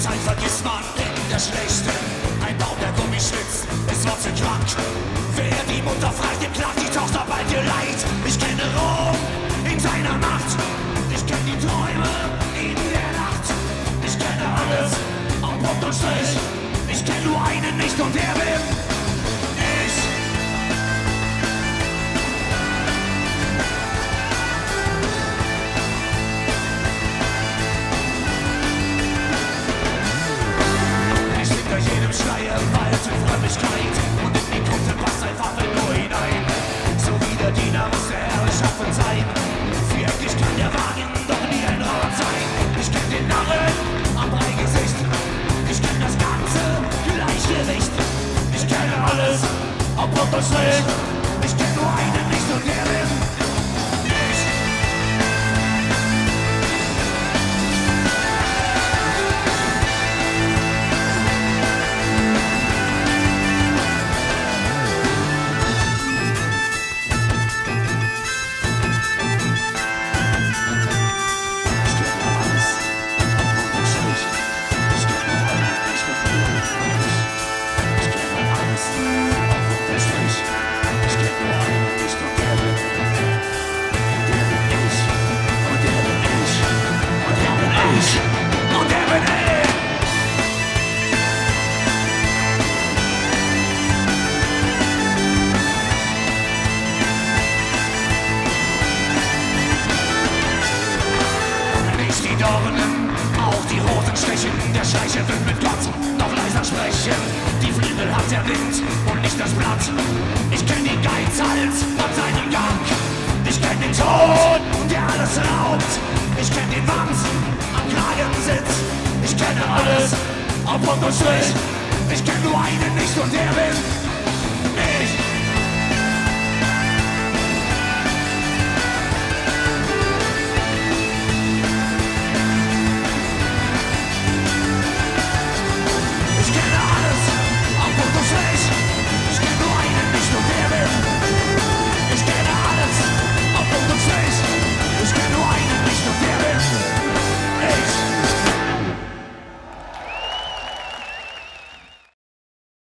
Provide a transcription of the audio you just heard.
Zeit vergisst man in der schlechten. Ein Baum, der Gummi schwitzt, ist wurzelkrank. Wer die Mutter fragt, dem klagt die Tochter bald ihr Leid. Ich kenne Rom in seiner Macht. Ich kenne die Träume in der Nacht. Ich kenne alles auf Punkt und Strich. Ich kenne nur einen nicht und der bin ich. Ich lieg durch jedem Schleier bald in Frömmigkeit und in die Kutte passt einfach nur hinein. So wie der Diener muss der Herr schaffen sein. Viereckig kann der Wagen doch nie ein Rad sein. Ich kenn den Narren am Breigesicht. Ich kenn das ganze Gleichgewicht. Ich kenne alles auf Punkt und Strich. Ich kenn nur einen nicht und der bin ich. Auch die roten Striche, der Schleicher wird mit Gott noch leiser sprechen. Die Flügel hat der Wind und nicht das Blatt. Ich kenn den Geizhals und seinen Gang. Ich kenn den Tod, der alles raubt. Ich kenn den Wahnsinn am Kragensitz. Ich kenne alles auf Punkt und Strich. Ich kenn nur einen nicht und der bin